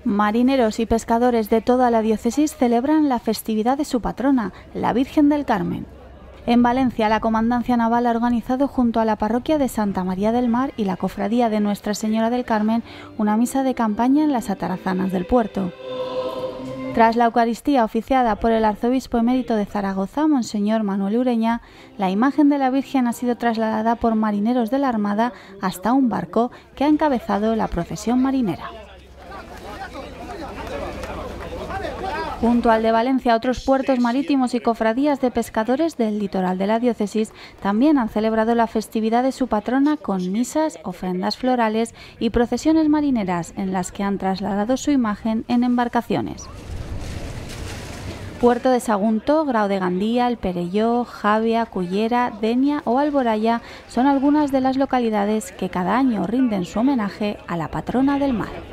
Marineros y pescadores de toda la diócesis celebran la festividad de su patrona, la Virgen del Carmen. En Valencia, la Comandancia Naval ha organizado junto a la parroquia de Santa María del Mar y la Cofradía de Nuestra Señora del Carmen una misa de campaña en las atarazanas del puerto. Tras la Eucaristía oficiada por el arzobispo emérito de Zaragoza, Monseñor Manuel Ureña, la imagen de la Virgen ha sido trasladada por marineros de la Armada hasta un barco que ha encabezado la procesión marinera. Junto al de Valencia, otros puertos marítimos y cofradías de pescadores del litoral de la diócesis también han celebrado la festividad de su patrona con misas, ofrendas florales y procesiones marineras en las que han trasladado su imagen en embarcaciones. Puerto de Sagunto, Grau de Gandía, El Perelló, Javia, Cullera, Denia o Alboraya son algunas de las localidades que cada año rinden su homenaje a la patrona del mar.